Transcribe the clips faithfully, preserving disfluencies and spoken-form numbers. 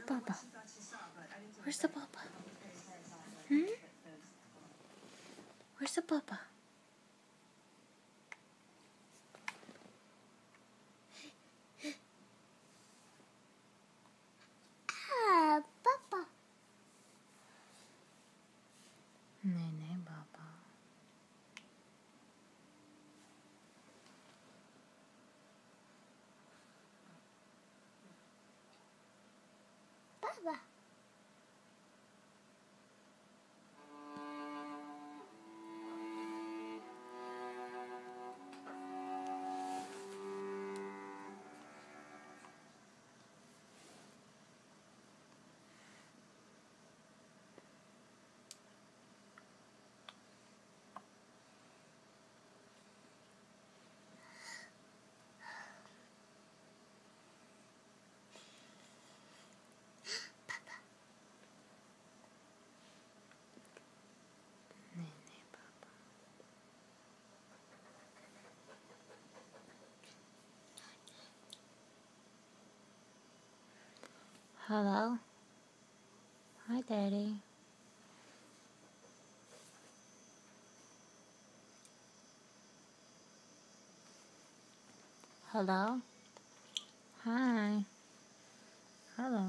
Papa? Where's the Papa? Hmm? Where's the Papa? Ah, Papa. Nene, Papa. Papa. Nene, Papa. Hello? Hi, Daddy. Hello? Hi. Hello.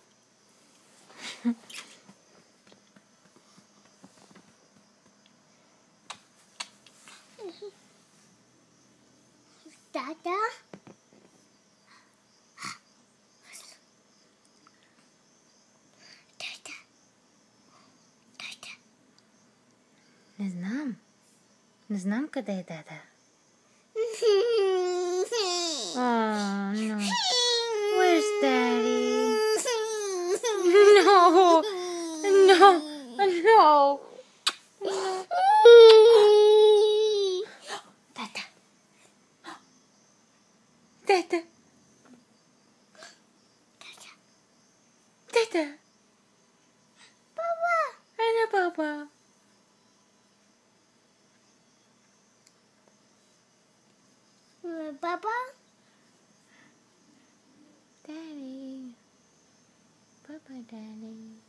Dada. Dada. Dada. Не знам. Не знам къде е Дада. Oh, no. Where's Daddy? No. No. No. Dada. Dada. Dada. Papa. Ano, Papa? Papa. Daddy. Papa, Daddy.